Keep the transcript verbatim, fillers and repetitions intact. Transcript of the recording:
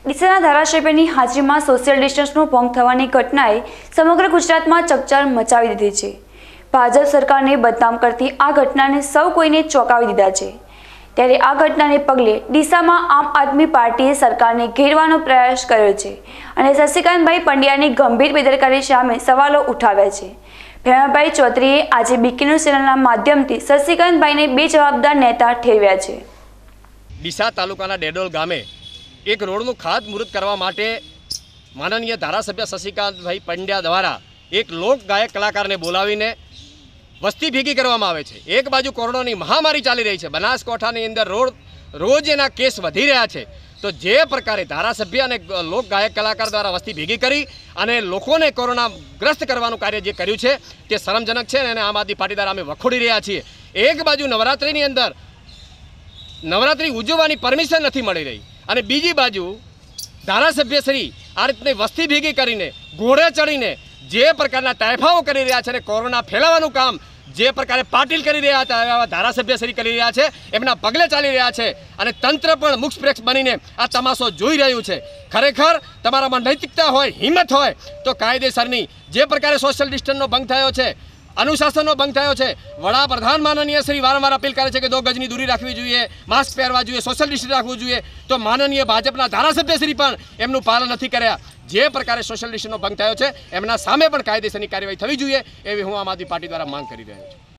ડીસાના ધારાસભ્યની હાજરીમાં સોશિયલ ડિસ્ટન્સનો ભંગ થવાની ઘટનાએ સમગ્ર ગુજરાતમાં ચકચાર મચાવી દીધી છે। ભાજપ સરકારને બદનામ કરતી આ ઘટનાને સૌ કોઈને ચોંકાવી દીધા છે। ત્યારે આ ઘટનાને પગલે ડીસામાં આમ આદમી પાર્ટીએ સરકારને ઘેરવાનો પ્રયાસ કર્યો છે અને શશિકાંતભાઈ પંડ્યાની ગંભીર બેદરકારી સામે સવાલો ઉઠાવ્યા છે। ભેમાભાઈ ચૌધરીએ આજે બીકે ન્યૂઝ ચેનલના માધ્યમથી શશિકાંતભાઈને બેજવાબદાર નેતા ઠેરવ્યા છે। ડીસા તાલુકાના ડેડોલ ગામે एक रोडનું ખાતમુહૂર્ત કરવા માટે માનનીય ધારાસભ્ય શશિકાંતભાઈ પંડ્યા દ્વારા એક લોક ગાયક કલાકારને બોલાવીને વસ્તી ભેગી કરવામાં આવે છે। એક બાજુ કોરોનાની મહામારી ચાલી રહી છે, બનાસકાંઠાની અંદર રોડ રોજ એના કેસ વધી રહ્યા છે, તો જે પ્રકારે ધારાસભ્ય અને લોક ગાયક કલાકાર દ્વારા વસ્તી ભેગી કરી અને લોકોને કોરોનાગ્રસ્ત કરવાનું કાર્ય જે કર્યું છે તે શરમજનક છે અને આમ આદમી પાર્ટી દ્વારા અમે વખોડી રહ્યા છીએ। એક બાજુ નવરાત્રિની અંદર નવરાત્રિ ઉજવવાની પરમિશન નથી મળી રહી અને બીજી બાજુ ધારાસભ્યશ્રી આ રીતની વસ્તી ભેગી કરીને ઘોડે ચડીને જે પ્રકારના તાયફાઓ કરી રહ્યા છે અને કોરોના ફેલાવવાનું કામ જે પ્રકારે પાટીલ કરી રહ્યા હતા એવા ધારાસભ્યશ્રી કરી રહ્યા છે, એમના પગલે ચાલી રહ્યા છે અને તંત્ર પણ મુખપ્રેક્ષ બનીને આ તમાશો જોઈ રહ્યું છે। ખરેખર તમારામાં નૈતિકતા હોય, હિંમત હોય તો કાયદેસરની જે પ્રકારે સોશિયલ ડિસ્ટન્સનો ભંગ થયો છે, अनुशासन भंग थयो छे, वडाप्रधान माननीय श्री वारंवार अपील करे छे के दो गजनी दूरी राखवी जोईए, मास्क पहेरवा जोईए, सोशल डिस्टन्स राखवू जोईए, तो माननीय भाजपना धारासभ्यश्री पण एमनुं पालन नथी कर्या। जे प्रकारे सोशल डिस्टन्सनो भंग थयो छे एमना सामे पण कायदेसरनी कार्यवाही थवी जोईए एवी हुं आम आदमी पार्टी द्वारा मांग करी रह्यो छुं।